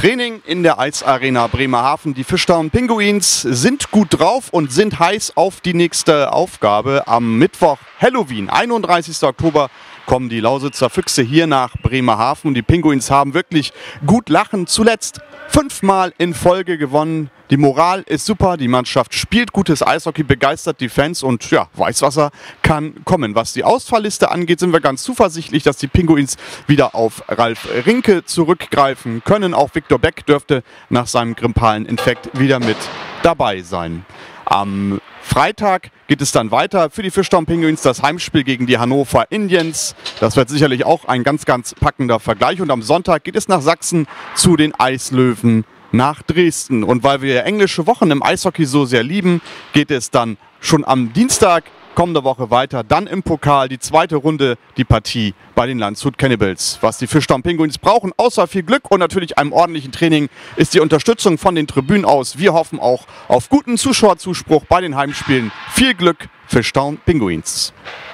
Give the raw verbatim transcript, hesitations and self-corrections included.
Training in der Eisarena Bremerhaven. Die Fischtown Pinguins sind gut drauf und sind heiß auf die nächste Aufgabe. Am Mittwoch Halloween, einunddreißigster Oktober, kommen die Lausitzer Füchse hier nach Bremerhaven. Die Pinguins haben wirklich gut lachen. Zuletzt fünfmal in Folge gewonnen. Die Moral ist super, die Mannschaft spielt gutes Eishockey, begeistert die Fans und ja, Weißwasser kann kommen. Was die Ausfallliste angeht, sind wir ganz zuversichtlich, dass die Pinguins wieder auf Ralf Rinke zurückgreifen können. Auch Viktor Beck dürfte nach seinem grippalen Infekt wieder mit dabei sein. Am Freitag geht es dann weiter für die Fischtown Pinguins, das Heimspiel gegen die Hannover Indians. Das wird sicherlich auch ein ganz, ganz packender Vergleich. Und am Sonntag geht es nach Sachsen zu den Eislöwen nach Dresden. Und weil wir englische Wochen im Eishockey so sehr lieben, geht es dann schon am Dienstag kommende Woche weiter. Dann im Pokal die zweite Runde, die Partie bei den Landshut Cannibals. Was die Fischtown Pinguins brauchen, außer viel Glück und natürlich einem ordentlichen Training, ist die Unterstützung von den Tribünen aus. Wir hoffen auch auf guten Zuschauerzuspruch bei den Heimspielen. Viel Glück, Fischtown Pinguins!